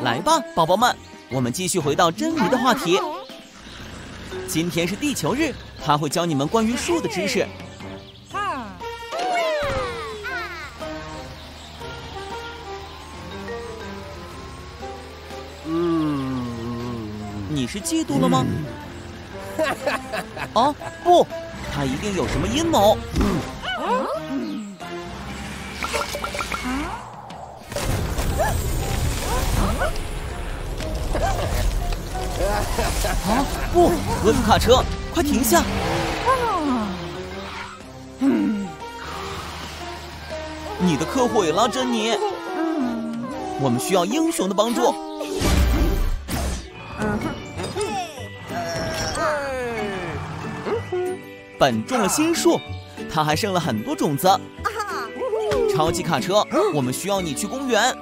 来吧，宝宝们，我们继续回到珍妮的话题。今天是地球日，她会教你们关于树的知识。你是嫉妒了吗？哦，不，他一定有什么阴谋。啊，不，鳄鱼卡车，快停下！你的课毁了，珍妮。我们需要英雄的帮助。本种了新树，它还剩了很多种子。超级卡车，我们需要你去公园。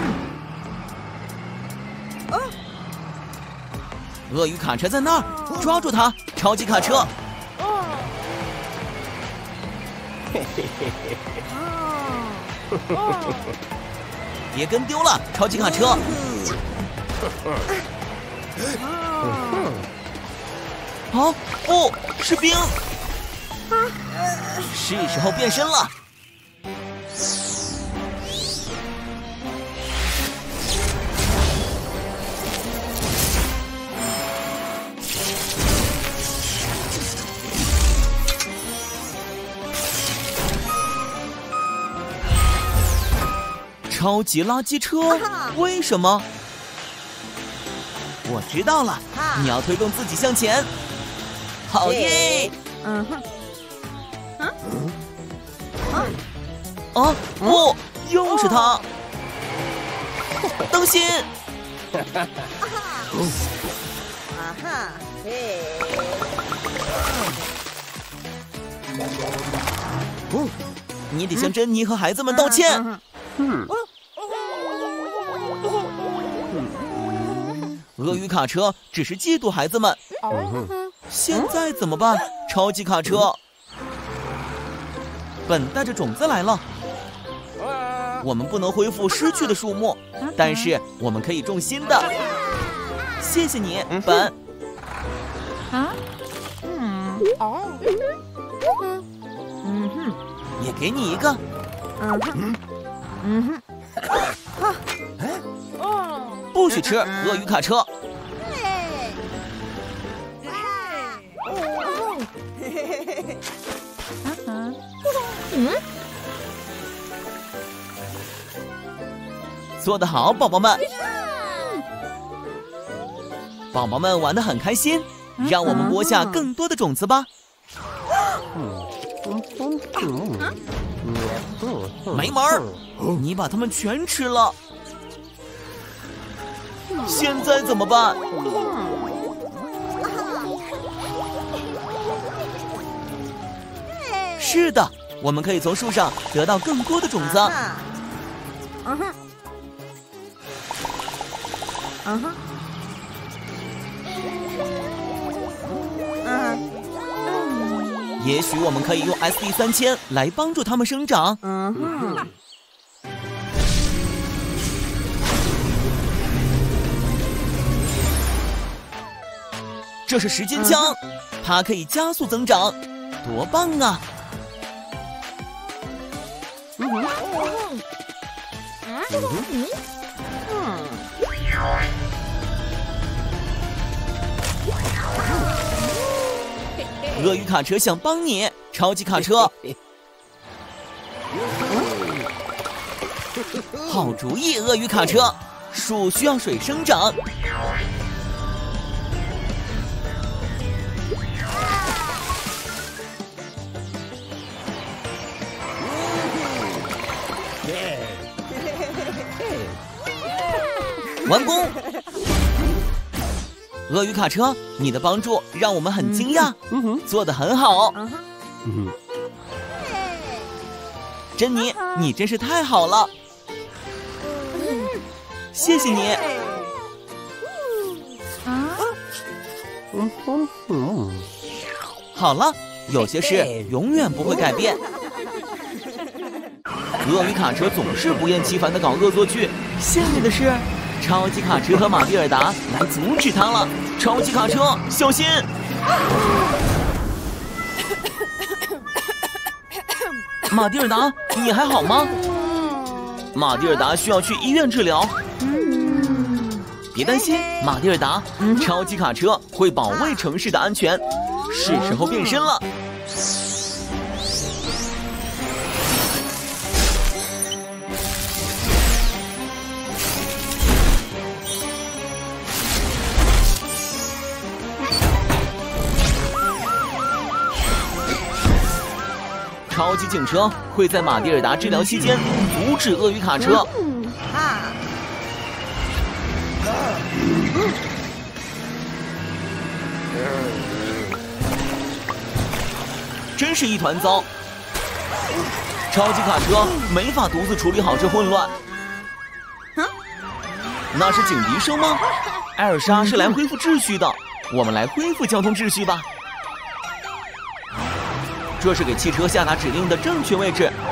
鳄鱼卡车在那儿，抓住它！超级卡车。别跟丢了，超级卡车。啊，不，士兵！是时候变身了。超级垃圾车？为什么？我知道了，你要推动自己向前。好耶！啊，不，又是他！当心！你得向珍妮和孩子们道歉。鳄鱼卡车只是嫉妒孩子们。现在怎么办？超级卡车，本带着种子来了。我们不能恢复失去的树木，但是我们可以种新的。谢谢你，本。也给你一个。不许吃鳄鱼卡车。做得好，宝宝们！宝宝们玩得很开心，让我们播下更多的种子吧。没门儿！你把它们全吃了。现在怎么办？是的，我们可以从树上得到更多的种子。也许我们可以用 SD3000来帮助它们生长。这是时间枪，它可以加速增长，多棒啊！鳄鱼卡车想帮你，超级卡车。好主意，鳄鱼卡车。树需要水生长。完工！鳄鱼卡车，你的帮助让我们很惊讶，做得很好。珍妮，你真是太好了，谢谢你。好了，有些事永远不会改变。鳄鱼卡车总是不厌其烦地搞恶作剧，幸运的是， 超级卡车和马蒂尔达来阻止他了。超级卡车，小心！马蒂尔达，你还好吗？马蒂尔达需要去医院治疗。别担心，马蒂尔达，超级卡车会保卫城市的安全。是时候变身了。超级警车会在马蒂尔达治疗期间阻止鳄鱼卡车。真是一团糟！超级卡车没法独自处理好这混乱。那是警笛声吗？艾尔莎是来恢复秩序的，我们来恢复交通秩序吧。这是给汽车下达指令的正确位置。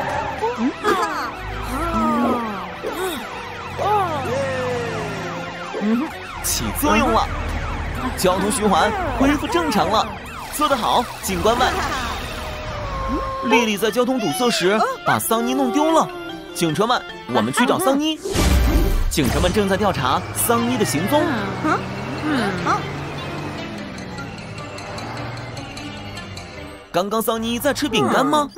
起作用了，交通循环恢复正常了。做得好，警官们！莉莉在交通堵塞时把桑妮弄丢了。警车们，我们去找桑妮。警车们正在调查桑妮的行踪。刚刚桑妮在吃饼干吗？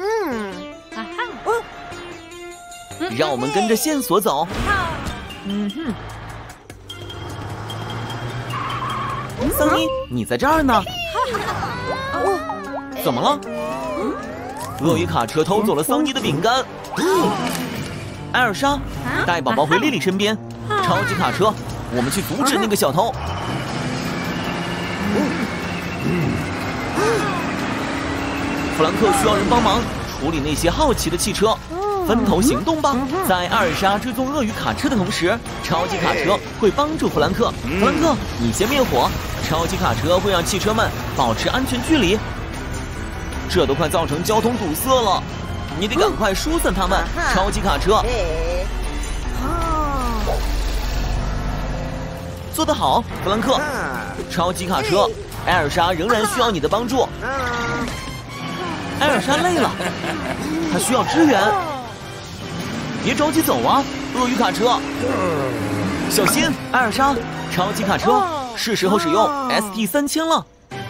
让我们跟着线索走。桑妮，你在这儿呢？怎么了？鳄鱼卡车偷走了桑妮的饼干。艾尔莎，带宝宝回莉莉身边。超级卡车，我们去阻止那个小偷。弗兰克需要人帮忙处理那些好奇的汽车。分头行动吧！在艾尔莎追踪鳄鱼卡车的同时，超级卡车会帮助弗兰克。弗兰克，你先灭火。超级卡车会让汽车们保持安全距离。这都快造成交通堵塞了，你得赶快疏散他们。超级卡车，做得好，弗兰克。超级卡车，艾尔莎仍然需要你的帮助。艾尔莎累了，她需要支援。别着急走啊，鳄鱼卡车！小心，艾尔莎！超级卡车，是时候使用 ST3000了。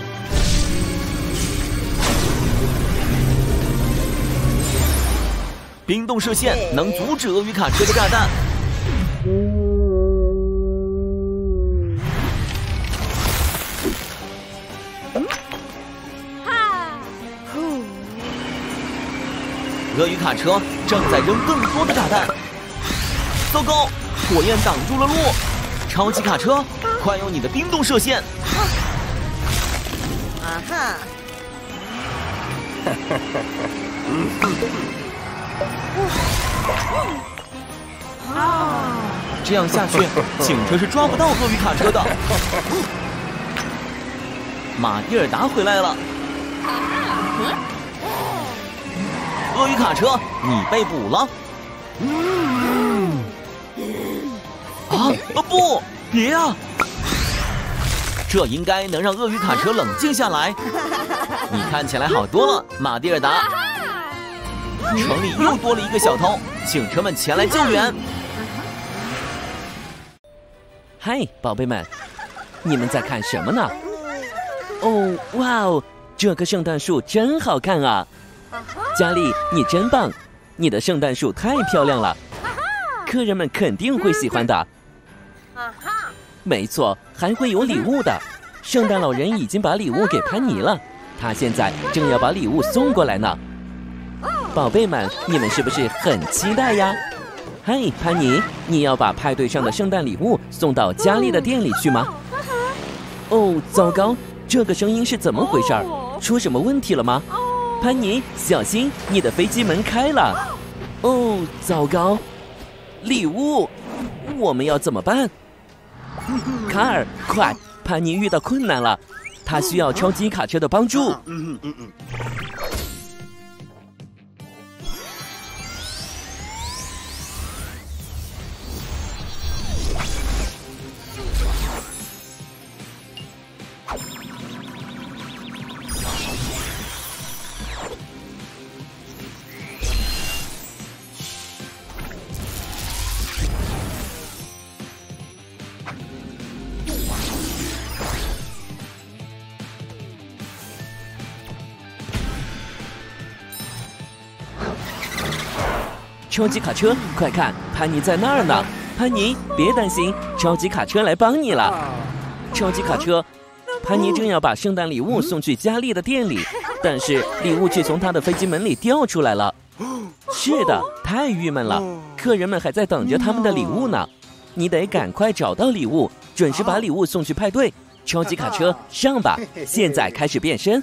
冰冻射线能阻止鳄鱼卡车的炸弹。鳄鱼卡车正在扔更多的炸弹，糟糕，火焰挡住了路。超级卡车，快用你的冰冻射线！这样下去，警车是抓不到鳄鱼卡车的。马蒂尔达回来了。鳄鱼卡车，你被捕了！不，别啊！这应该能让鳄鱼卡车冷静下来。你看起来好多了，马蒂尔达。城里又多了一个小偷，警车们前来救援。 嗨，宝贝们，你们在看什么呢？哦，哇哦，这棵圣诞树真好看啊！佳丽，你真棒，你的圣诞树太漂亮了，客人们肯定会喜欢的。没错，还会有礼物的。圣诞老人已经把礼物给潘妮了，他现在正要把礼物送过来呢。宝贝们，你们是不是很期待呀？嗨，潘妮，你要把派对上的圣诞礼物送到佳丽的店里去吗？哦，糟糕，这个声音是怎么回事？出什么问题了吗？潘妮，小心，你的飞机门开了。哦，糟糕，礼物，我们要怎么办？卡尔，快，潘妮遇到困难了，她需要超级卡车的帮助。 超级卡车，快看，潘妮在那儿呢！潘妮，别担心，超级卡车来帮你了。超级卡车，潘妮正要把圣诞礼物送去佳丽的店里，但是礼物却从她的飞机门里掉出来了。是的，太郁闷了，客人们还在等着他们的礼物呢。你得赶快找到礼物，准时把礼物送去派对。超级卡车，上吧！现在开始变身。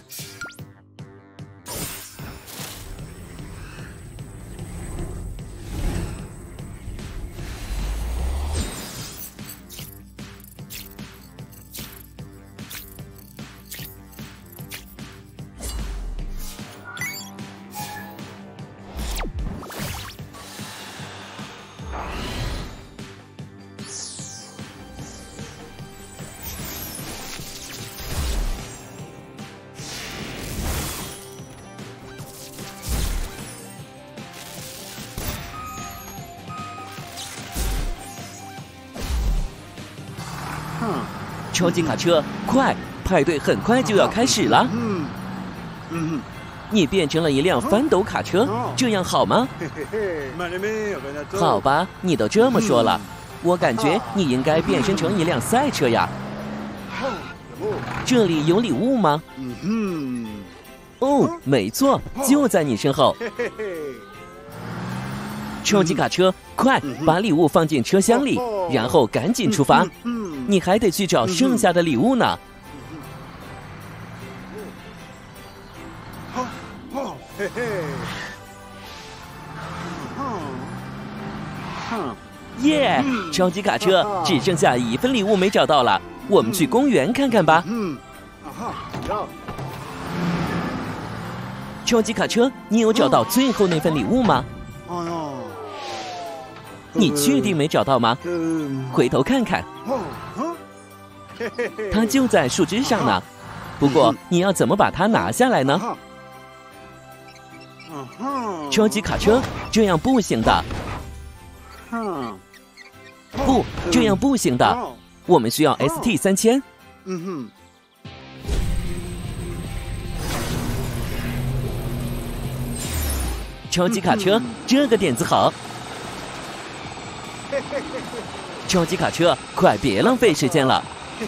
超级卡车，快！派对很快就要开始了。你变成了一辆翻斗卡车，这样好吗？好吧，你都这么说了，我感觉你应该变身成一辆赛车呀。这里有礼物吗？哦，没错，就在你身后。超级卡车，快把礼物放进车厢里，然后赶紧出发。你还得去找剩下的礼物呢。耶！超级卡车只剩下1份礼物没找到了，我们去公园看看吧。超级卡车，你有找到最后那份礼物吗？你确定没找到吗？回头看看，它就在树枝上呢。不过你要怎么把它拿下来呢？超级卡车，这样不行的。不，这样不行的。我们需要 ST3000。超级卡车，这个点子好。超级卡车，快别浪费时间了！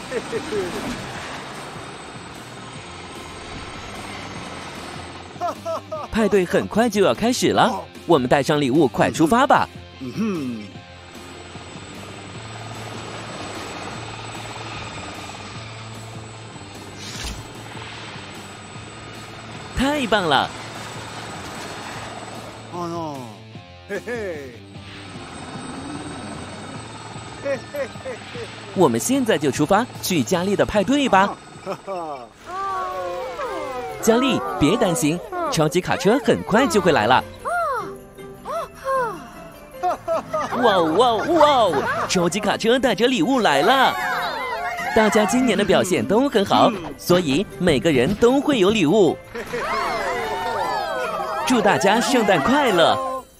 派对很快就要开始了，我们带上礼物，快出发吧！太棒了！我们现在就出发去佳丽的派对吧。佳丽，别担心，超级卡车很快就会来了。哇哇哇！超级卡车带着礼物来了。大家今年的表现都很好，所以每个人都会有礼物。祝大家圣诞快乐！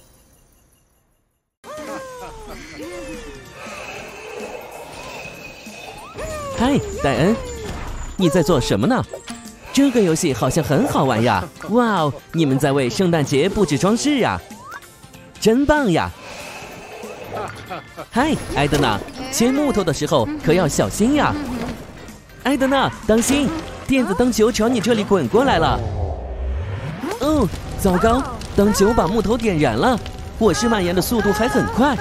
嗨，戴恩，你在做什么呢？这个游戏好像很好玩呀！哇哦，你们在为圣诞节布置装饰呀，真棒呀！嗨，埃德娜，切木头的时候可要小心呀！埃德娜，当心，电子灯球朝你这里滚过来了。哦，糟糕，灯球把木头点燃了，火势蔓延的速度还很快。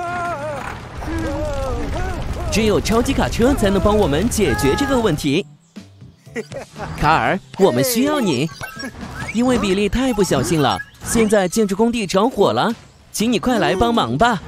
只有超级卡车才能帮我们解决这个问题。卡尔，我们需要你，因为比利太不小心了，现在建筑工地着火了，请你快来帮忙吧。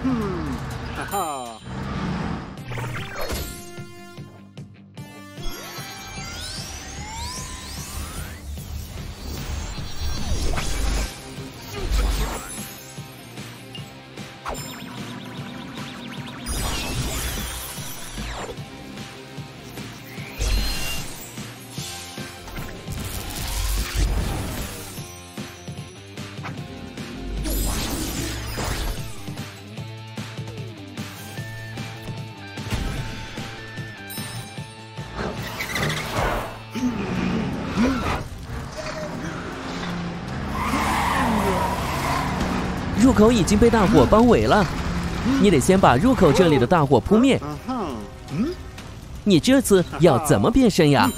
入口已经被大火包围了，你得先把入口这里的大火扑灭。你这次要怎么变身呀？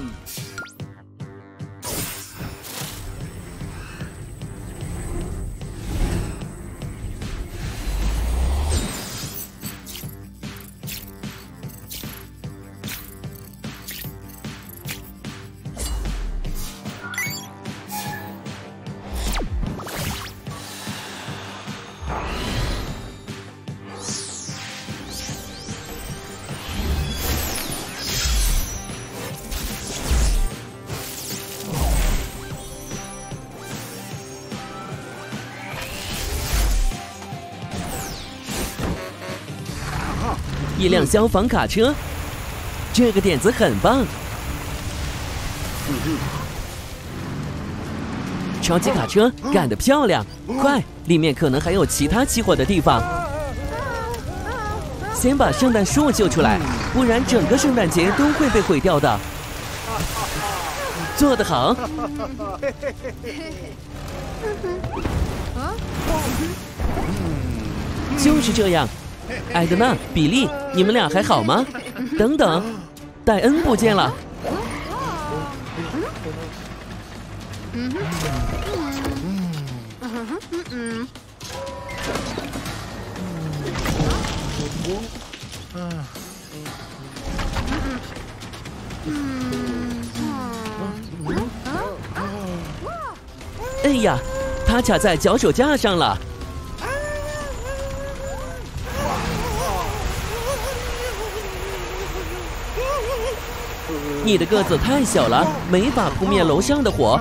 一辆消防卡车，这个点子很棒。超级卡车干得漂亮，快！里面可能还有其他起火的地方。先把圣诞树救出来，不然整个圣诞节都会被毁掉的。做得好！就是这样。艾德娜、比利，你们俩还好吗？等等，戴恩不见了。哎呀，他卡在脚手架上了。你的个子太小了，没法扑灭楼上的火。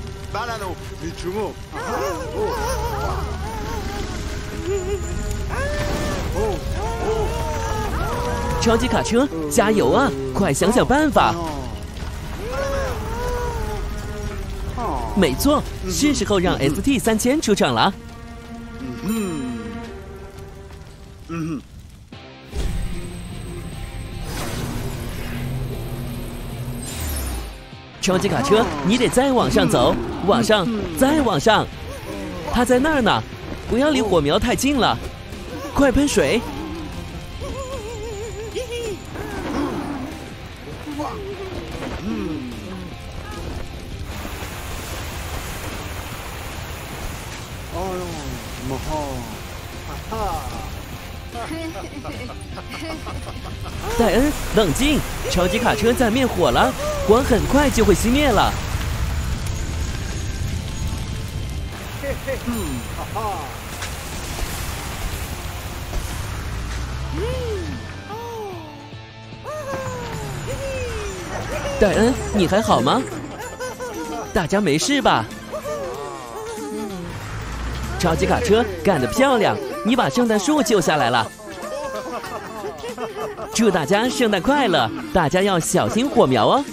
超级卡车，加油啊！快想想办法。没错，是时候让 ST3000出场了。超级卡车，你得再往上走，往上，再往上。它在那儿呢，不要离火苗太近了，快喷水！戴恩，冷静！超级卡车在灭火了，火很快就会熄灭了。戴恩，你还好吗？大家没事吧？超级卡车干得漂亮，你把圣诞树救下来了。祝大家圣诞快乐！大家要小心火苗哦。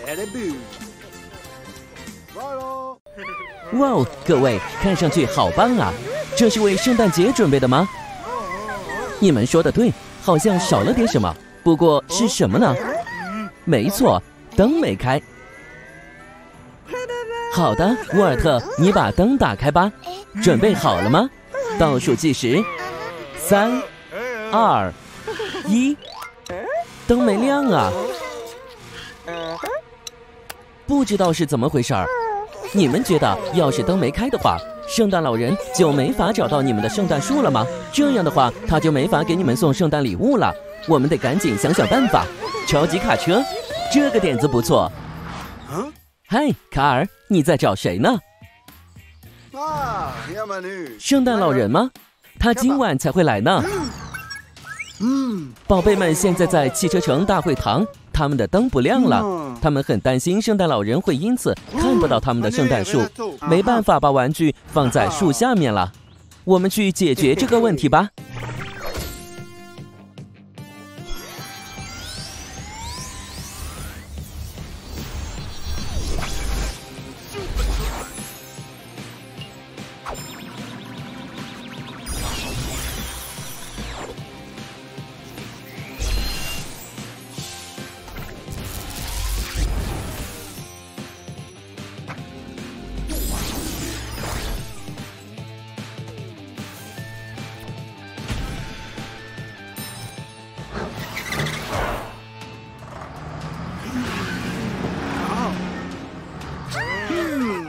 哇哦，各位，看上去好棒啊！这是为圣诞节准备的吗？你们说的对，好像少了点什么。不过是什么呢？没错，灯没开。好的，沃尔特，你把灯打开吧。准备好了吗？倒数计时，3、2、1，灯没亮啊！不知道是怎么回事儿。你们觉得，要是灯没开的话，圣诞老人就没法找到你们的圣诞树了吗？这样的话，他就没法给你们送圣诞礼物了。我们得赶紧想想办法。超级卡车，这个点子不错。嗨，卡尔，你在找谁呢？圣诞老人吗？他今晚才会来呢。宝贝们现在在汽车城大会堂，他们的灯不亮了，他们很担心圣诞老人会因此看不到他们的圣诞树，没办法把玩具放在树下面了。我们去解决这个问题吧。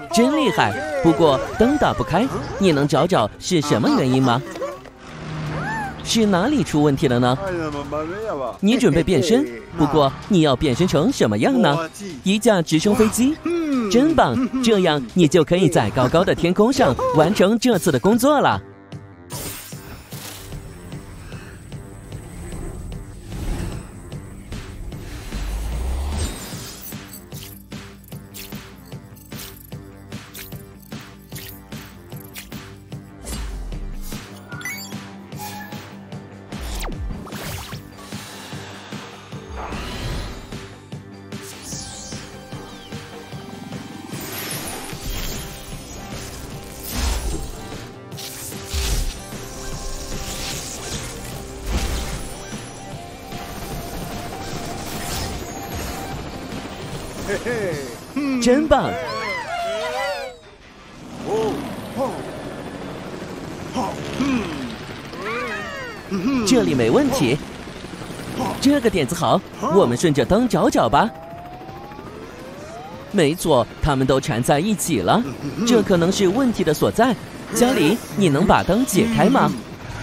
真厉害！不过灯打不开，你能找找是什么原因吗？是哪里出问题了呢？你准备变身，不过你要变身成什么样呢？一架直升飞机，真棒！这样你就可以在高高的天空上完成这次的工作了。真棒！这里没问题。这个点子好，我们顺着灯找找吧。没错，它们都缠在一起了，这可能是问题的所在。家里，你能把灯解开吗？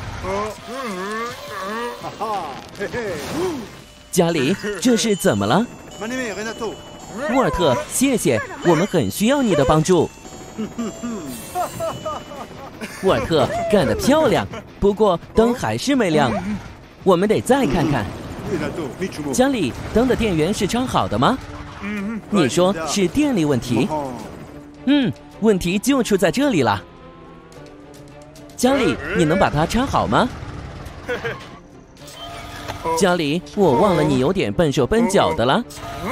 家里，这是怎么了？沃尔特，谢谢，我们很需要你的帮助。沃尔特干得漂亮，不过灯还是没亮，我们得再看看。家里，灯的电源是插好的吗？你说是电力问题？问题就出在这里了。家里，你能把它插好吗？家里，我忘了你有点笨手笨脚的了。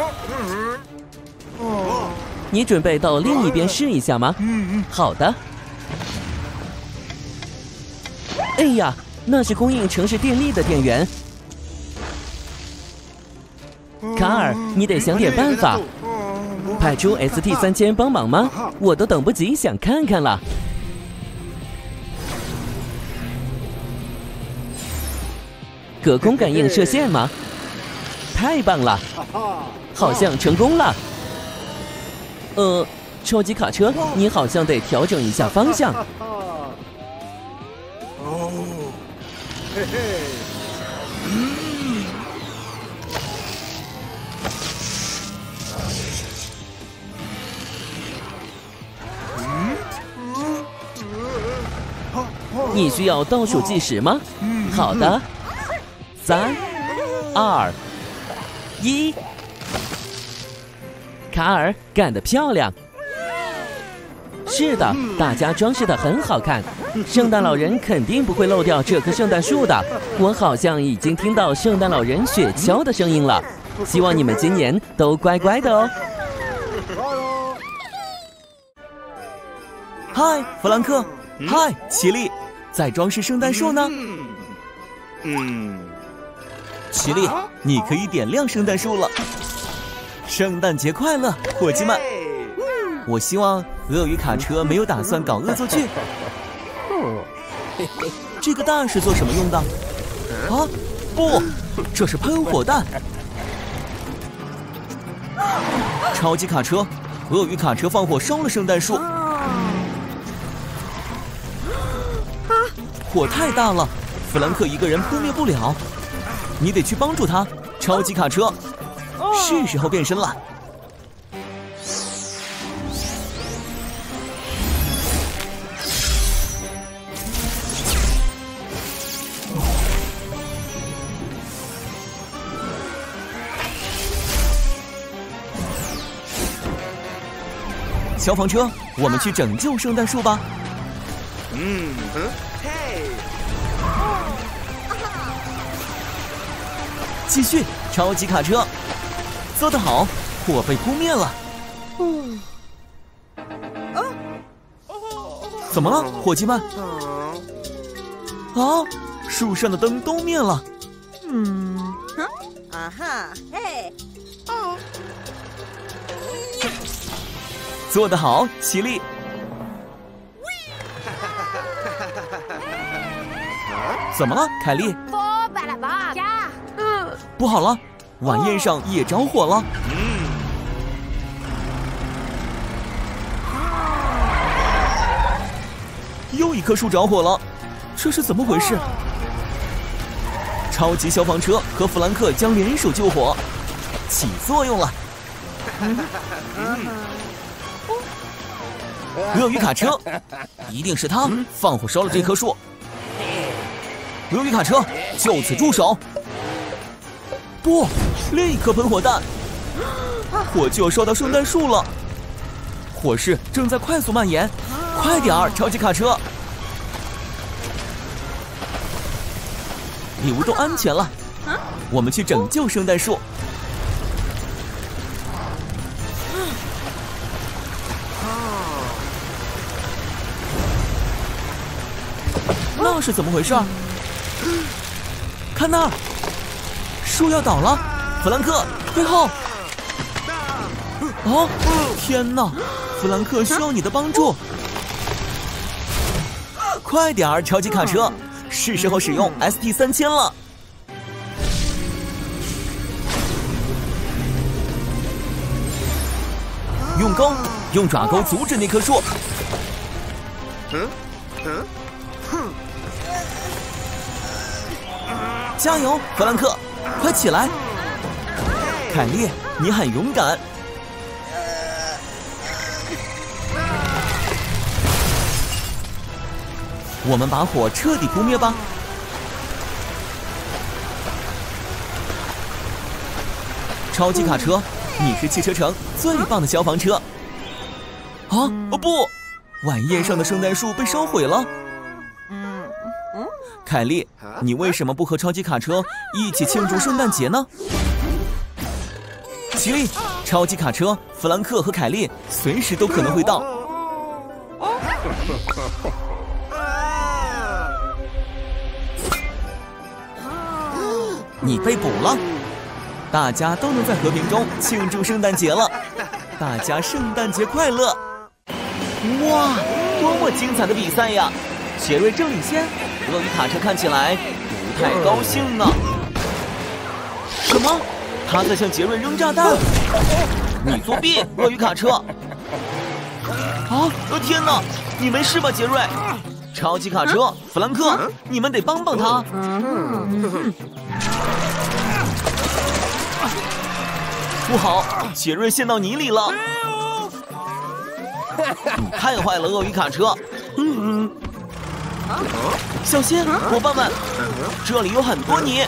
你准备到另一边试一下吗？好的。哎呀，那是供应城市电力的电源。卡尔，你得想点办法。派出 ST3000帮忙吗？我都等不及想看看了。隔空感应射线吗？太棒了，好像成功了。超级卡车，你好像得调整一下方向。你需要倒数计时吗？好的，3、2、1。卡尔干得漂亮！是的，大家装饰得很好看。圣诞老人肯定不会漏掉这棵圣诞树的。我好像已经听到圣诞老人雪橇的声音了。希望你们今年都乖乖的哦。 嗨，弗兰克！嗨，奇丽，在装饰圣诞树呢。奇丽，你可以点亮圣诞树了。圣诞节快乐，伙计们！我希望鳄鱼卡车没有打算搞恶作剧。这个蛋是做什么用的？啊，不，这是喷火弹。超级卡车，鳄鱼卡车放火烧了圣诞树。火太大了，弗兰克一个人扑灭不了，你得去帮助他。超级卡车，是时候变身了。消防车，我们去拯救圣诞树吧。继续，超级卡车，做得好，火被扑灭了。怎么了，伙计们？啊，树上的灯都灭了。做得好，奇丽。怎么了，凯莉？不好了，晚宴上也着火了。 棵树着火了，这是怎么回事？超级消防车和弗兰克将联手救火，起作用了。鳄鱼卡车，一定是他放火烧了这棵树。鳄鱼卡车就此住手！不，立刻喷火弹，火就要烧到圣诞树了。火势正在快速蔓延，快点儿，超级卡车！礼物都安全了，我们去拯救圣诞树。那是怎么回事？看那儿，树要倒了！弗兰克，退后！哦，天哪！弗兰克需要你的帮助，快点儿，超级卡车！是时候使用 ST3000了。用钩，用爪钩阻止那棵树。加油，弗兰克，快起来！凯莉，你很勇敢。我们把火彻底扑灭吧！超级卡车，你是汽车城最棒的消防车。啊，哦不！晚宴上的圣诞树被烧毁了。凯莉，你为什么不和超级卡车一起庆祝圣诞节呢？吉利，超级卡车，弗兰克和凯莉随时都可能会到。你被捕了，大家都能在和平中庆祝圣诞节了。大家圣诞节快乐！哇，多么精彩的比赛呀！杰瑞正领先，鳄鱼卡车看起来不太高兴呢。什么？他在向杰瑞扔炸弹？你作弊，鳄鱼卡车！啊！天哪，你没事吧，杰瑞？超级卡车，弗兰克，你们得帮帮他。不好，杰瑞陷到泥里了。你太坏了，鳄鱼卡车。小心，伙伴们，这里有很多泥。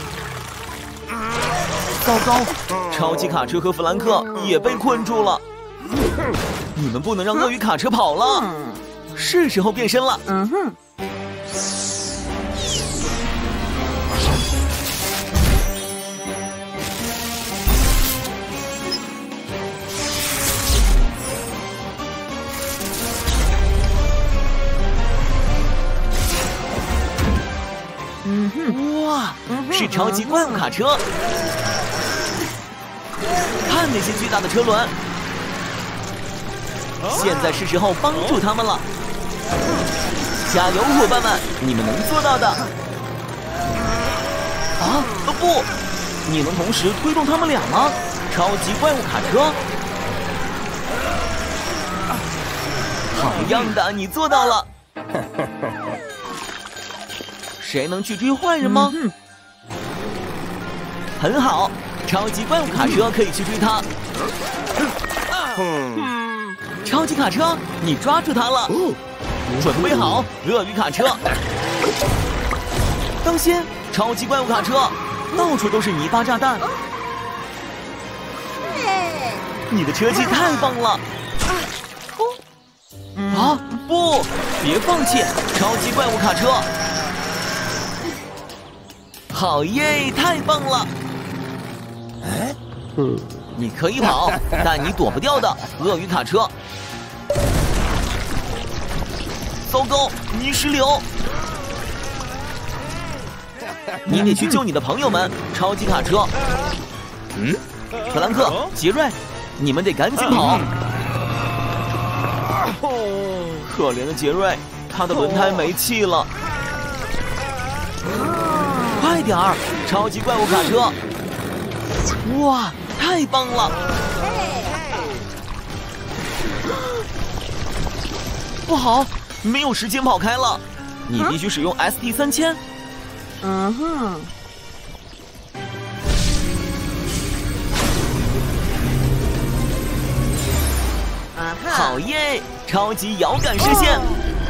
糟糕，超级卡车和弗兰克也被困住了。你们不能让鳄鱼卡车跑了，是时候变身了。哇，是超级怪物卡车！看那些巨大的车轮，现在是时候帮助他们了。加油，伙伴们，你们能做到的！啊，不，你能同时推动他们俩吗？超级怪物卡车！好样的，你做到了！谁能去追坏人吗？很好，超级怪物卡车可以去追他。超级卡车，你抓住他了！准备好，鳄鱼卡车！当心，超级怪物卡车，到处都是泥巴炸弹。你的车技太棒了！啊，不，别放弃，超级怪物卡车！好耶，太棒了！你可以跑，但你躲不掉的，鳄鱼卡车。糟糕，泥石流！你得去救你的朋友们，超级卡车。弗兰克、杰瑞，你们得赶紧跑！可怜的杰瑞，他的轮胎没气了。快点儿，超级怪物卡车！哇，太棒了！不好，没有时间跑开了。 你必须使用 ST3000。 嗯哼。 好耶！超级摇杆实现。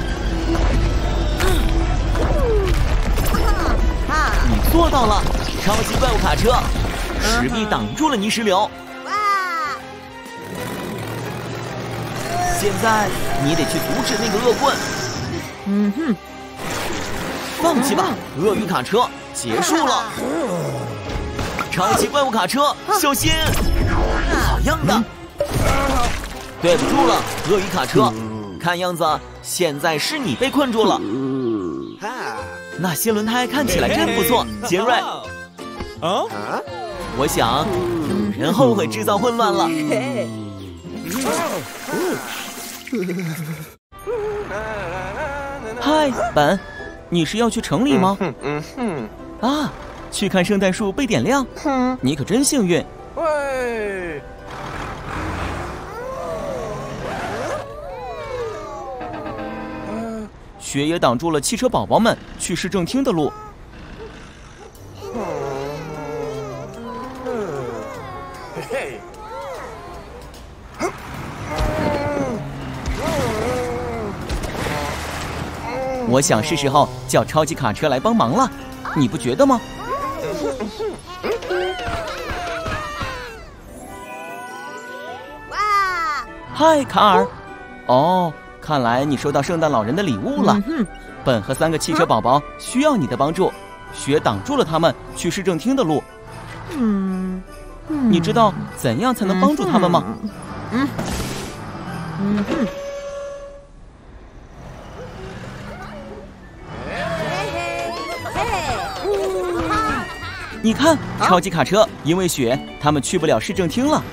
你做到了，超级怪物卡车，石壁挡住了泥石流。现在你得去阻止那个恶棍。 嗯哼， 放弃吧，鳄鱼卡车结束了。超级怪物卡车，小心！好样的！对不住了，鳄鱼卡车。看样子现在是你被困住了。那些轮胎看起来真不错，杰瑞。我想有人后悔制造混乱了。嗨，本，你是要去城里吗？啊，去看圣诞树被点亮？你可真幸运。喂。雪也挡住了汽车宝宝们去市政厅的路。我想是时候叫超级卡车来帮忙了，你不觉得吗？哇！嗨，卡尔。哦，看来你收到圣诞老人的礼物了。本和3个汽车宝宝需要你的帮助，雪挡住了他们去市政厅的路。你知道怎样才能帮助他们吗？你看，超级卡车因为雪，他们去不了市政厅了。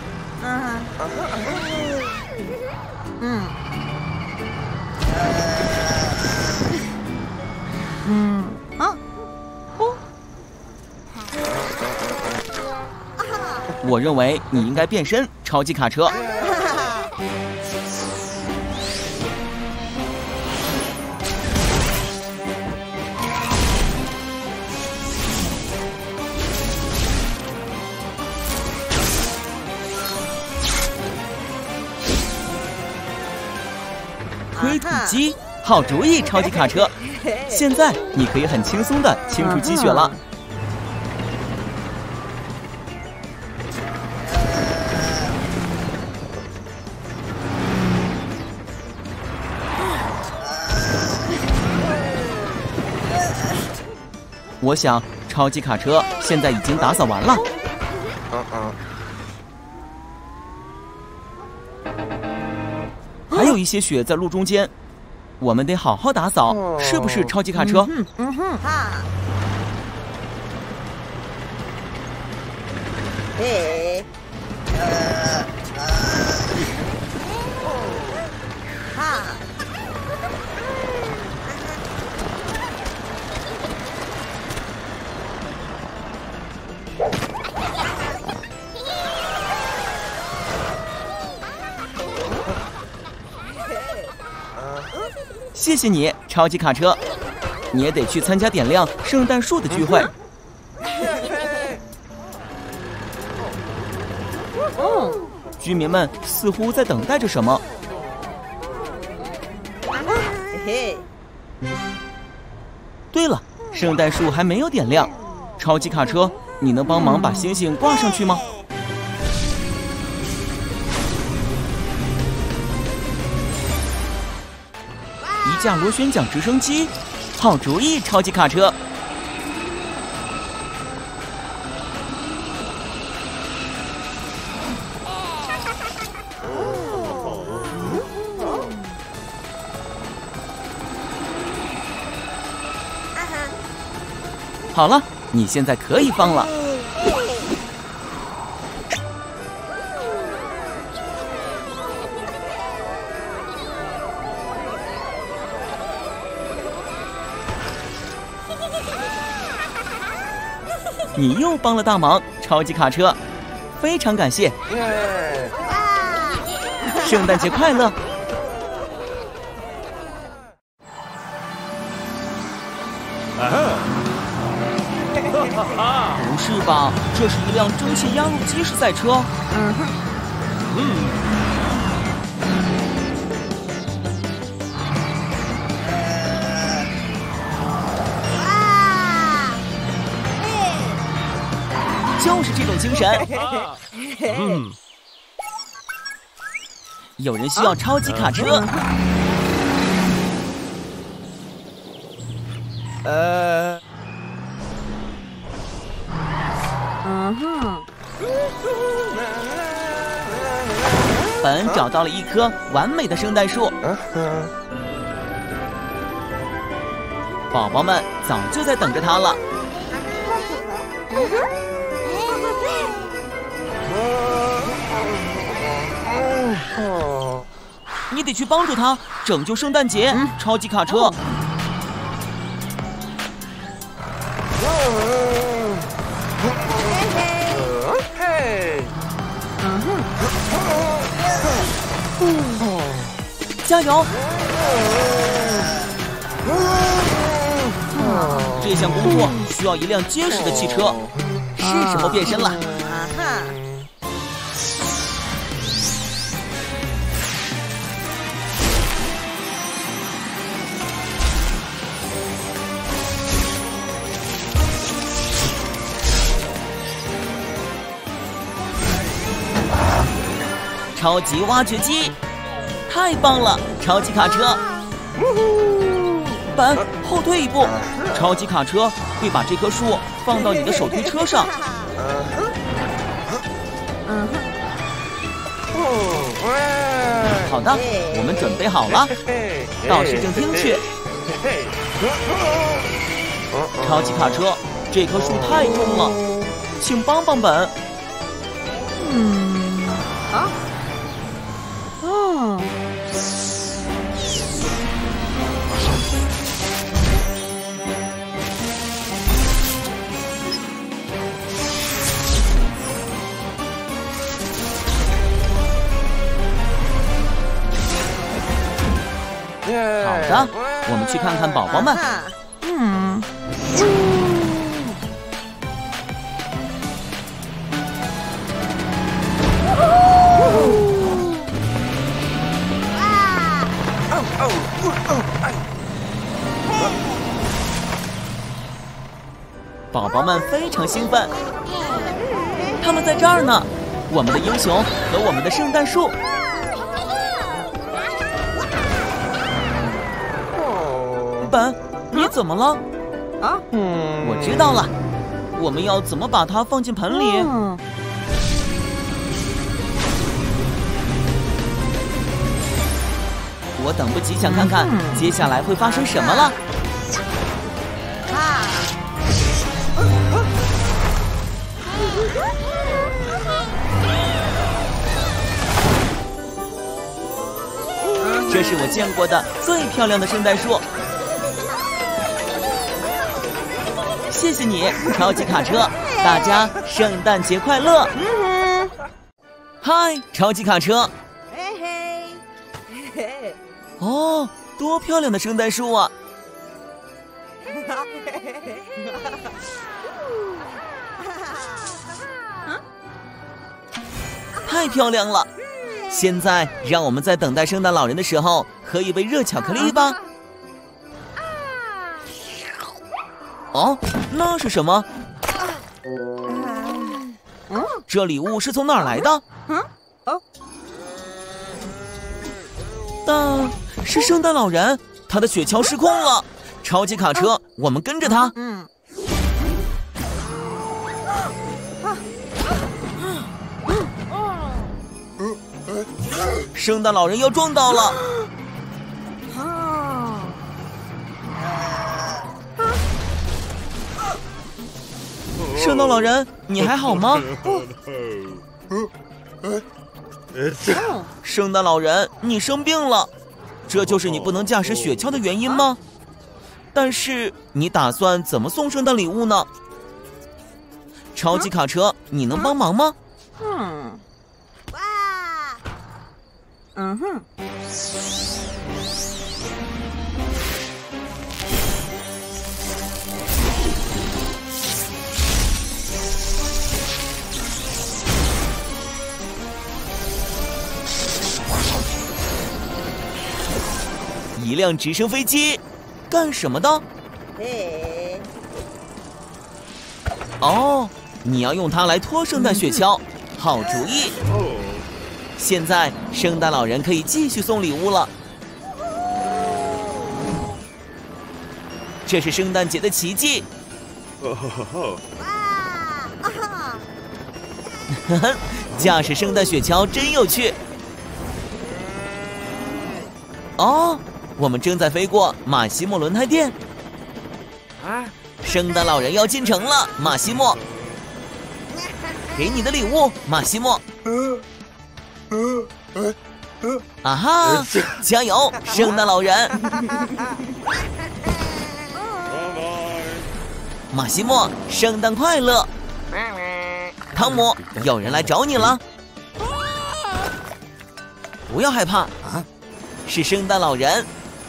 我认为你应该变身超级卡车。推土机，好主意，超级卡车。现在你可以很轻松地清除积雪了。我想，超级卡车现在已经打扫完了。还有一些雪在路中间，我们得好好打扫，是不是，超级卡车？谢谢你，超级卡车。你也得去参加点亮圣诞树的聚会。居民们似乎在等待着什么。对了，圣诞树还没有点亮。超级卡车，你能帮忙把星星挂上去吗？一架螺旋桨直升机，好主意，超级卡车。好了，你现在可以放了。你又帮了大忙，超级卡车，非常感谢。圣诞节快乐！ 不是吧？这是一辆蒸汽压路机式赛车。就是这种精神。有人需要超级卡车。本找到了一棵完美的圣诞树，宝宝们早就在等着它了。你得去帮助他拯救圣诞节，超级卡车。加油！这项工作需要一辆结实的汽车，是时候变身了。超级挖掘机，太棒了！超级卡车，本后退一步，超级卡车会把这棵树放到你的手推车上。好的，我们准备好了，到市政厅去。超级卡车，这棵树太重了，请帮帮本。好的，我们去看看宝宝们。宝宝们非常兴奋，他们在这儿呢，我们的英雄和我们的圣诞树。本，你怎么了？我知道了，我们要怎么把它放进盆里？我等不及想看看接下来会发生什么了。这是我见过的最漂亮的圣诞树。谢谢你，超级卡车！大家圣诞节快乐！嗨，超级卡车！哦，多漂亮的圣诞树啊！太漂亮了！现在让我们在等待圣诞老人的时候喝一杯热巧克力吧。哦，那是什么？这礼物是从哪儿来的？但是圣诞老人，他的雪橇失控了。超级卡车，我们跟着他。圣诞老人要撞到了。圣诞老人，你还好吗？圣诞老人，你生病了，这就是你不能驾驶雪橇的原因吗？但是你打算怎么送圣诞礼物呢？超级卡车，你能帮忙吗？ 一辆直升飞机，干什么的？哦，你要用它来拖圣诞雪橇，好主意。现在圣诞老人可以继续送礼物了。这是圣诞节的奇迹。驾驶圣诞雪橇真有趣。哦，我们正在飞过马西莫轮胎店。圣诞老人要进城了，马西莫。给你的礼物，马西莫。啊哈！加油，圣诞老人！马西莫，圣诞快乐！汤姆，有人来找你了。不要害怕，是圣诞老人。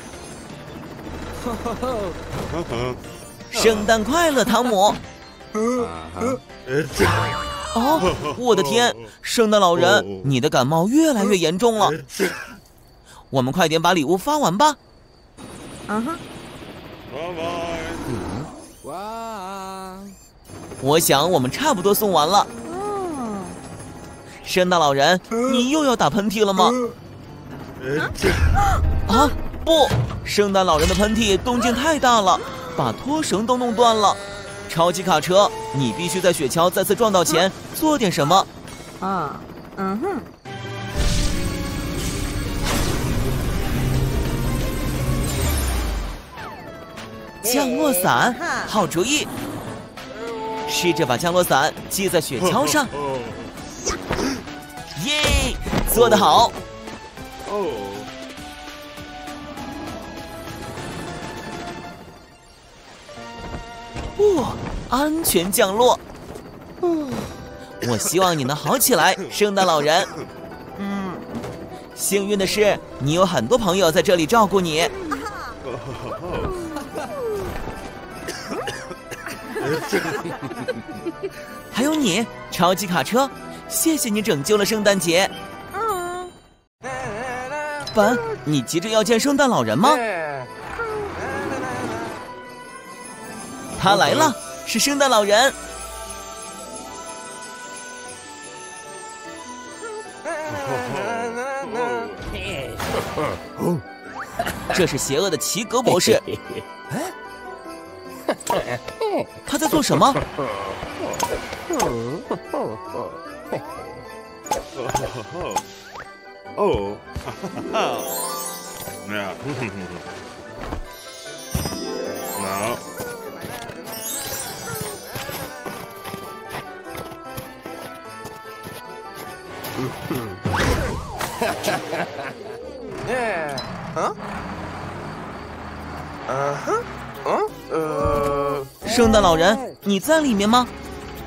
圣诞快乐，汤姆！哦，我的天，圣诞老人，你的感冒越来越严重了。我们快点把礼物发完吧。我想我们差不多送完了。圣诞老人，你又要打喷嚏了吗？啊，不！圣诞老人的喷嚏动静太大了，把拖绳都弄断了。超级卡车，你必须在雪橇再次撞到前做点什么。降落伞，好主意！试着把降落伞系在雪橇上。耶，做得好！安全降落。我希望你能好起来，圣诞老人。幸运的是，你有很多朋友在这里照顾你。还有你，超级卡车，谢谢你拯救了圣诞节。本，你急着要见圣诞老人吗？他来了，是圣诞老人。这是邪恶的奇格博士。他在做什么？圣诞老人，你在里面吗？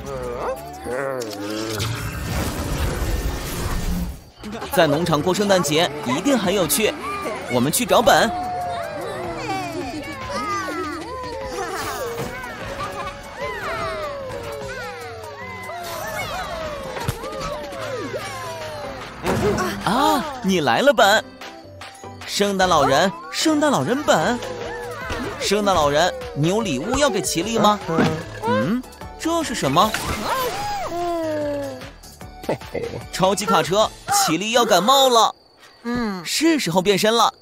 在农场过圣诞节一定很有趣，我们去找本。啊，你来了，本。圣诞老人，圣诞老人本。圣诞老人，你有礼物要给奇丽吗？这是什么？超级卡车，奇丽要感冒了。是时候变身了。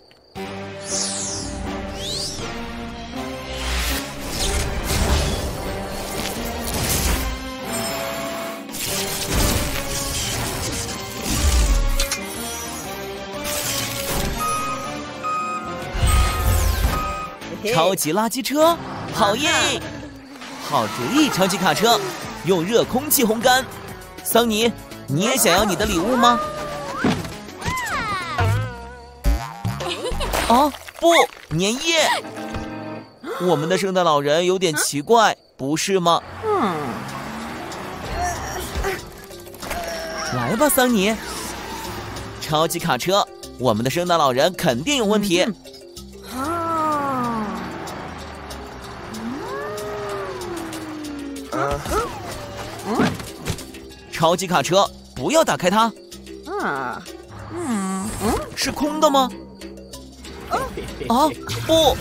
超级垃圾车，好耶！好主意，超级卡车，用热空气烘干。桑尼，你也想要你的礼物吗？哦，不，粘液！我们的圣诞老人有点奇怪，不是吗？来吧，桑尼。超级卡车，我们的圣诞老人肯定有问题。超级卡车，不要打开它。是空的吗？ 啊，不！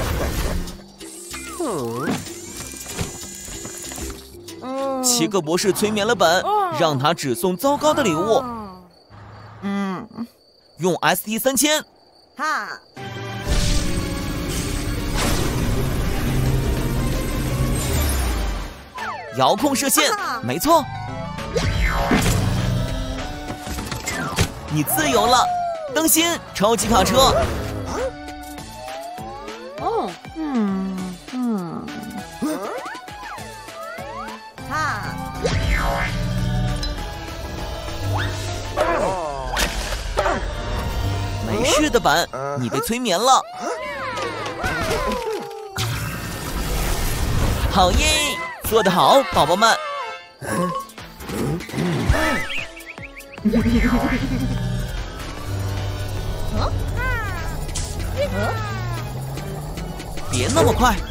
奇克博士催眠了本，让他只送糟糕的礼物。用 ST3000。 哈。 遥控射线，没错。你自由了，当心，超级卡车！ 哦， 没事的，本，你被催眠了。好耶，做得好，宝宝们。别那么快。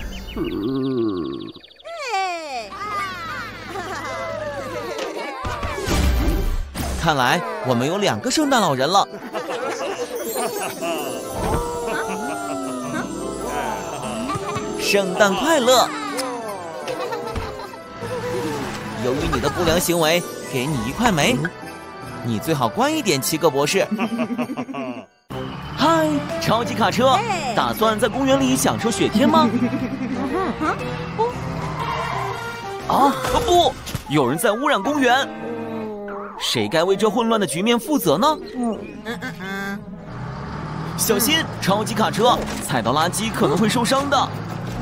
看来我们有2个圣诞老人了。圣诞快乐！由于你的不良行为，给你1块煤。你最好乖一点，奇克博士。嗨，超级卡车，打算在公园里享受雪天吗？啊，不！有人在污染公园。谁该为这混乱的局面负责呢？小心，超级卡车，踩到垃圾可能会受伤的。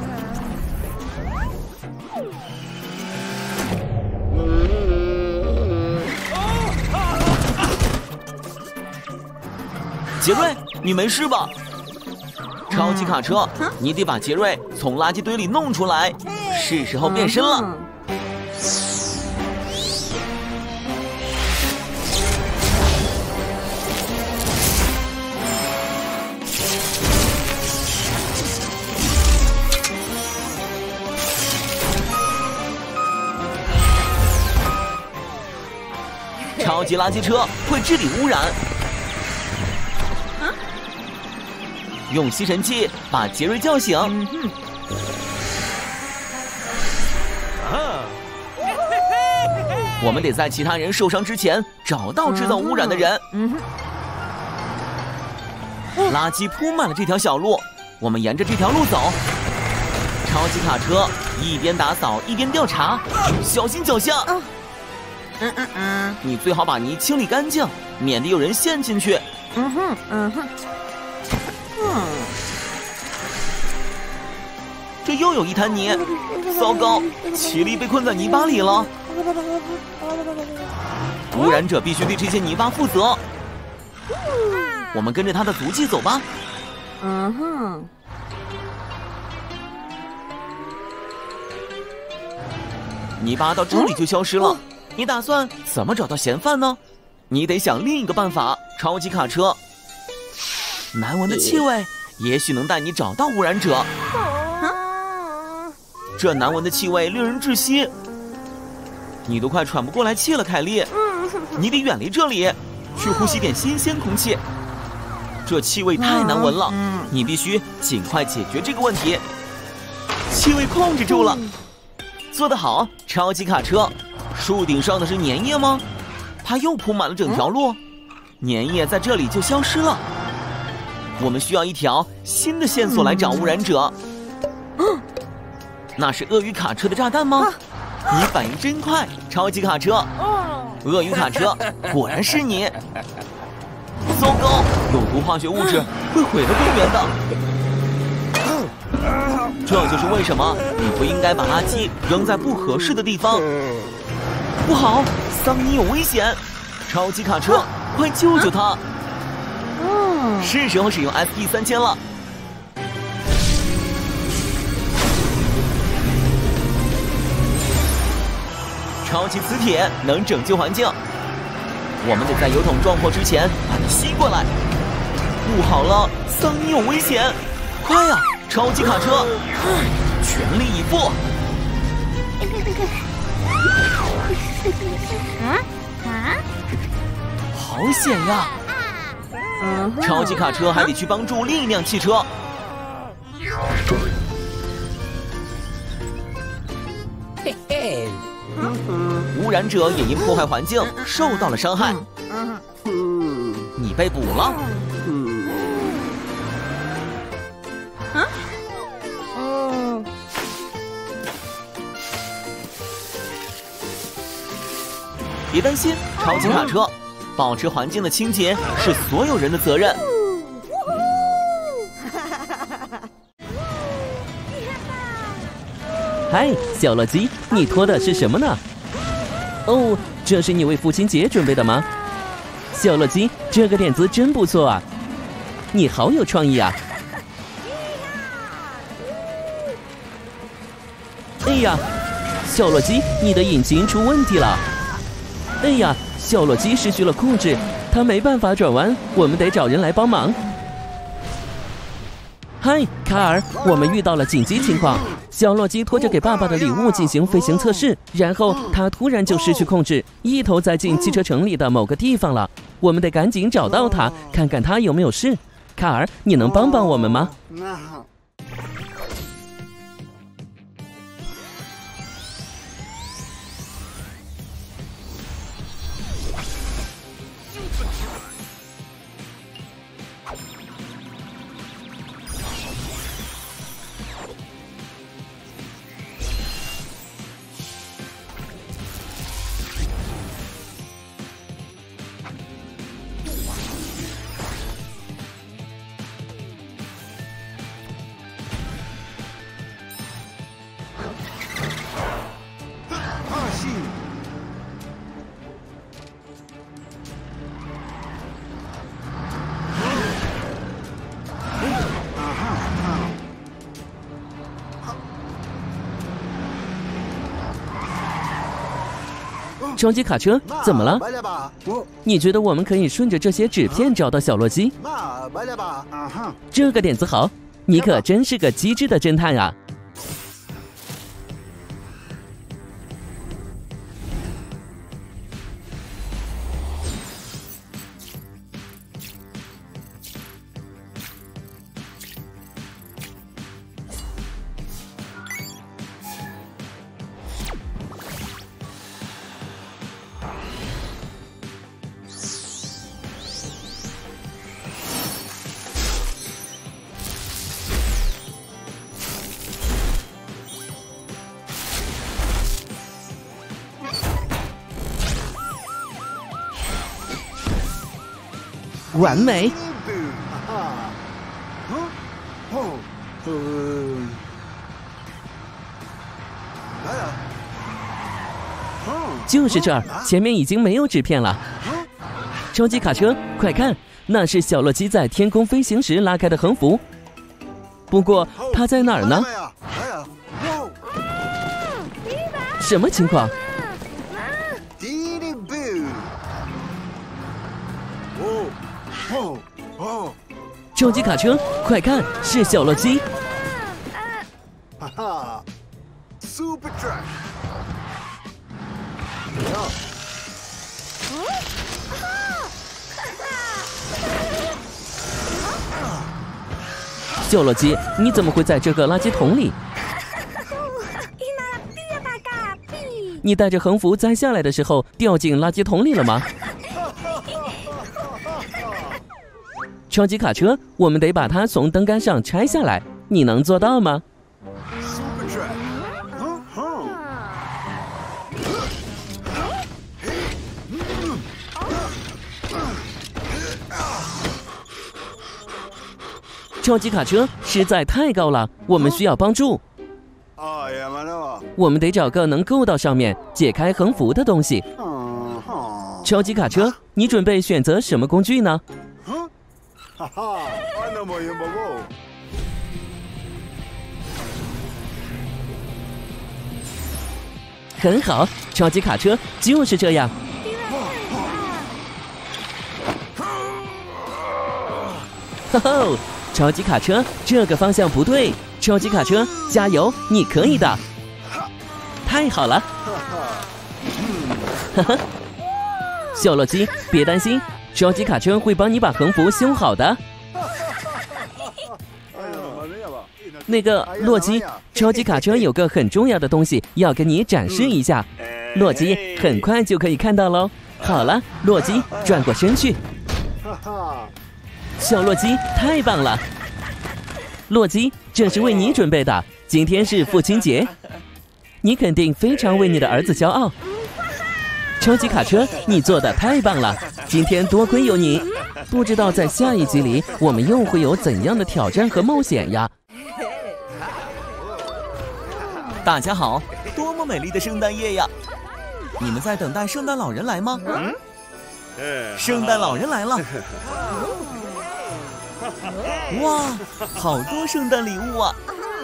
杰瑞，你没事吧？超级卡车，你得把杰瑞从垃圾堆里弄出来，是时候变身了。超级垃圾车会治理污染。用吸尘器把杰瑞叫醒。我们得在其他人受伤之前找到制造污染的人。垃圾铺满了这条小路，我们沿着这条路走。超级卡车一边打扫一边调查，小心脚下。你最好把泥清理干净，免得有人陷进去。这又有一滩泥，糟糕！奇力被困在泥巴里了。污染者必须对这些泥巴负责。我们跟着他的足迹走吧。泥巴到这里就消失了。你打算怎么找到嫌犯呢？你得想另一个办法。超级卡车，难闻的气味也许能带你找到污染者。这难闻的气味令人窒息，你都快喘不过来气了，凯莉。你得远离这里，去呼吸点新鲜空气。这气味太难闻了，你必须尽快解决这个问题。气味控制住了，做得好，超级卡车。树顶上的是粘液吗？它又铺满了整条路，粘液在这里就消失了。我们需要一条新的线索来找污染者。那是鳄鱼卡车的炸弹吗？你反应真快，超级卡车。鳄鱼卡车，果然是你。糟糕，有毒化学物质会毁了公园的。这就是为什么你不应该把垃圾扔在不合适的地方。不好，桑尼有危险！超级卡车，快救救他！是时候使用 ST3000了。超级磁铁能拯救环境，我们得在油桶撞破之前把它吸过来。不好了，桑尼有危险！快呀，超级卡车，全力以赴！好险呀！ 超级卡车还得去帮助另一辆汽车。 嘿嘿， 污染者也因破坏环境受到了伤害。你被捕了。别担心，超级卡车，保持环境的清洁是所有人的责任。 嗨，小乐鸡，你拖的是什么呢？哦，这是你为父亲节准备的吗？小乐鸡，这个点子真不错啊！你好有创意啊！哎呀，小乐鸡，你的引擎出问题了！哎呀，小乐鸡失去了控制，它没办法转弯，我们得找人来帮忙。嗨，卡尔，我们遇到了紧急情况。小洛基拖着给爸爸的礼物进行飞行测试，然后他突然就失去控制，一头栽进汽车城里的某个地方了。我们得赶紧找到他，看看他有没有事。卡尔，你能帮帮我们吗？超级卡车怎么了？你觉得我们可以顺着这些纸片找到小洛基？这个点子好，你可真是个机智的侦探啊！完美！就是这儿，前面已经没有纸片了。超级卡车，快看，那是小洛基在天空飞行时拉开的横幅。不过它在哪儿呢？什么情况？超级卡车，快看，是小洛基！ 哈哈 ，Super Trash！ 小洛基，你怎么会在这个垃圾桶里？你带着横幅摘下来的时候掉进垃圾桶里了吗？超级卡车，我们得把它从灯杆上拆下来，你能做到吗？超级卡车实在太高了，我们需要帮助。我们得找个能够到上面解开横幅的东西。超级卡车，你准备选择什么工具呢？很好，超级卡车就是这样。吼吼，超级卡车，这个方向不对。超级卡车，加油，你可以的！太好了！哈哈，小洛基，别担心， 超级卡车会帮你把横幅修好的。那个洛基，超级卡车有个很重要的东西要跟你展示一下，洛基很快就可以看到喽。好了，洛基转过身去。小洛基，太棒了！洛基，这是为你准备的。今天是父亲节，你肯定非常为你的儿子骄傲。超级卡车，你做的太棒了！今天多亏有你，不知道在下一集里我们又会有怎样的挑战和冒险呀？ 大家好，多么美丽的圣诞夜呀！你们在等待圣诞老人来吗？圣诞老人来了！哇，好多圣诞礼物啊！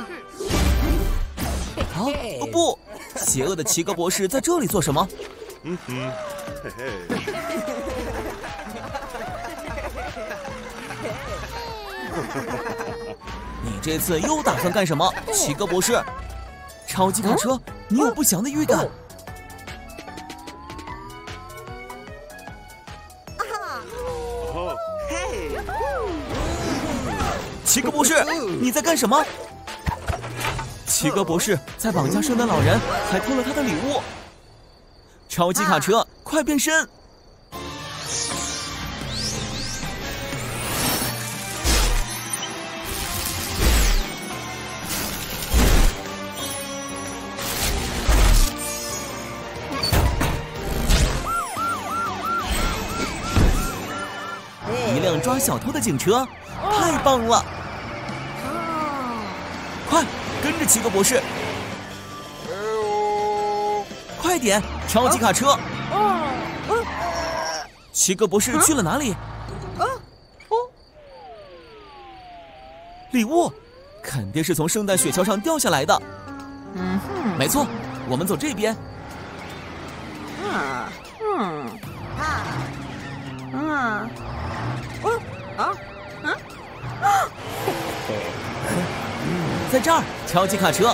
哦不，邪恶的奇格博士在这里做什么？你这次又打算干什么，奇格博士？超级卡车，你有不祥的预感。奇格博士，你在干什么？奇格博士在绑架圣诞老人，还偷了他的礼物。超级卡车，快变身！一辆抓小偷的警车，太棒了！快跟着奇格博士，快点！超级卡车！奇格博士去了哪里？礼物肯定是从圣诞雪橇上掉下来的。没错，我们走这边。在这儿，超级卡车。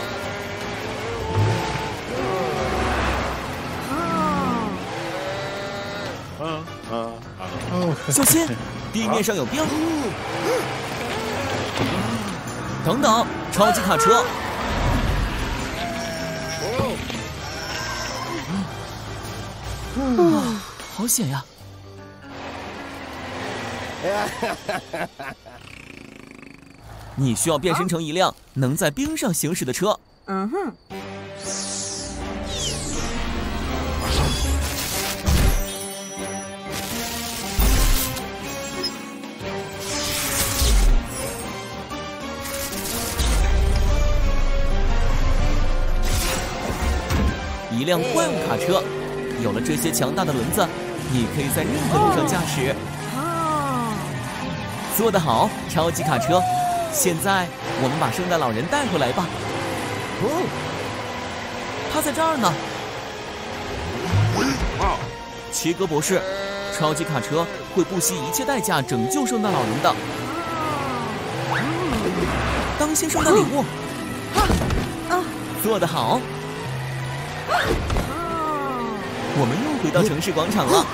小心，地面上有冰。等等，超级卡车。好险呀！你需要变身成一辆能在冰上行驶的车。一辆怪物卡车，有了这些强大的轮子，你可以在任何路上驾驶。做得好，超级卡车！现在我们把圣诞老人带回来吧。他在这儿呢。奇格博士，超级卡车会不惜一切代价拯救圣诞老人的。当心圣诞礼物！做得好！我们又回到城市广场了。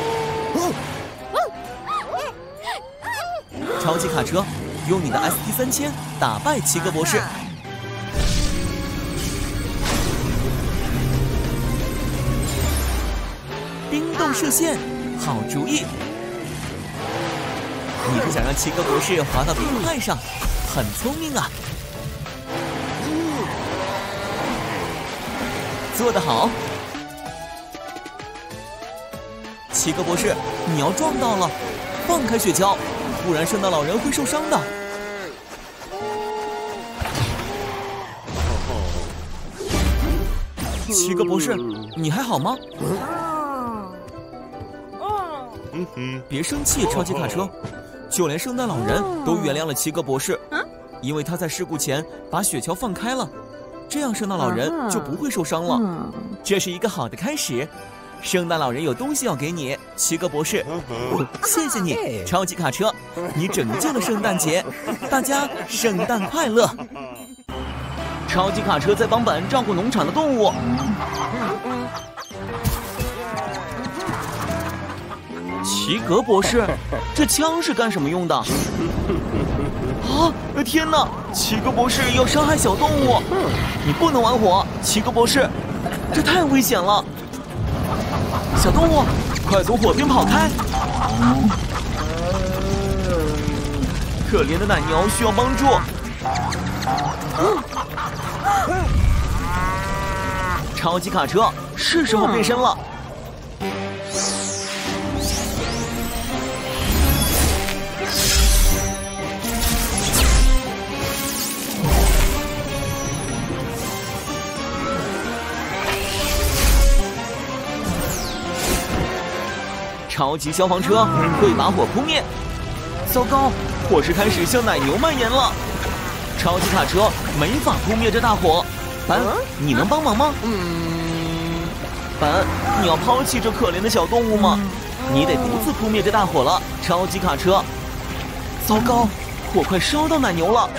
超级卡车，用你的 ST3000打败奇格博士。冰冻射线，好主意！你是想让奇格博士滑到冰块上，很聪明啊！做得好！奇格博士，你要撞到了，放开雪橇，不然圣诞老人会受伤的。奇格博士，你还好吗？别生气，超级卡车，就连圣诞老人都原谅了奇格博士，因为他在事故前把雪橇放开了，这样圣诞老人就不会受伤了。这是一个好的开始。圣诞老人有东西要给你，奇格博士。谢谢你，超级卡车，你拯救了圣诞节，大家圣诞快乐。超级卡车在帮本照顾农场的动物。 齐格博士，这枪是干什么用的？啊！天哪！齐格博士要伤害小动物，你不能玩火，齐格博士，这太危险了。小动物，快从火边跑开！可怜的奶牛需要帮助。超级卡车是时候变身了。超级消防车会把火扑灭。糟糕，火势开始向奶牛蔓延了。超级卡车没法扑灭这大火。本，你能帮忙吗？本，你要抛弃这可怜的小动物吗？你得独自扑灭这大火了。超级卡车，糟糕，火快烧到奶牛了。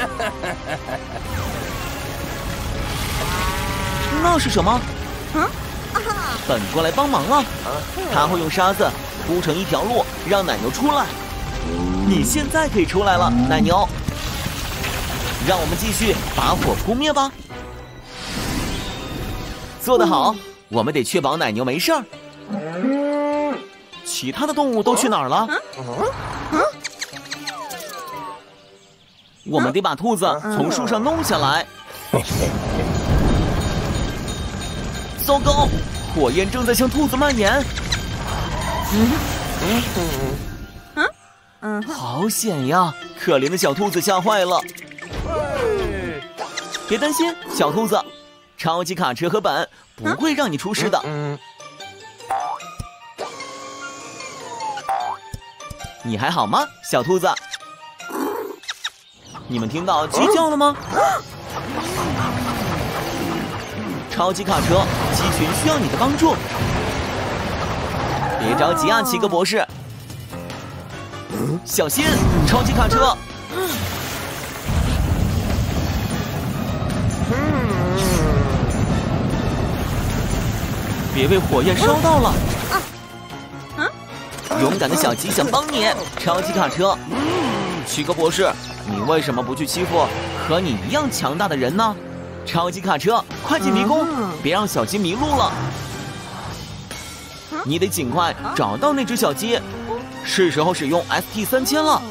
那是什么？本过来帮忙啊！他会用沙子铺成一条路，让奶牛出来。你现在可以出来了，奶牛。让我们继续把火扑灭吧。做得好，我们得确保奶牛没事儿。其他的动物都去哪儿了？我们得把兔子从树上弄下来。糟糕，火焰正在向兔子蔓延。好险呀！可怜的小兔子吓坏了。别担心，小兔子，超级卡车和本不会让你出事的。你还好吗，小兔子？你们听到鸡叫了吗？超级卡车，鸡群需要你的帮助。别着急啊，奇格博士。小心，超级卡车！别被火焰烧到了。勇敢的小鸡想帮你，超级卡车。奇格博士，你为什么不去欺负和你一样强大的人呢？超级卡车，快进迷宫，别让小鸡迷路了。你得尽快找到那只小鸡，是时候使用 ST3000了。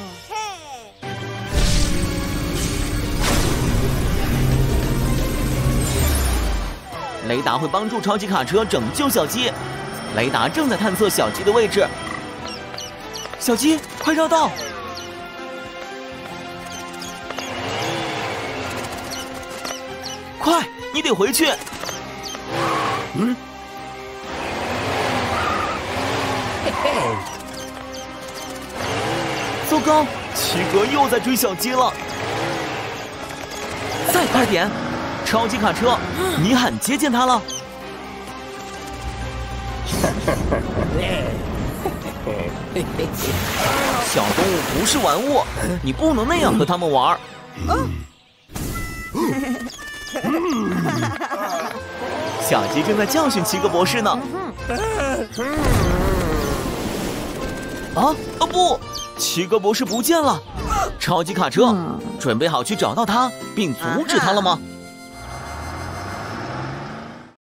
雷达会帮助超级卡车拯救小鸡，雷达正在探测小鸡的位置。小鸡，快绕道！快，你得回去。糟糕，奇格又在追小鸡了。再快点，超级卡车，你很接近它了。小动物不是玩物，你不能那样和它们玩。小鸡正在教训奇格博士呢。不，奇格博士不见了。超级卡车，准备好去找到他并阻止他了吗？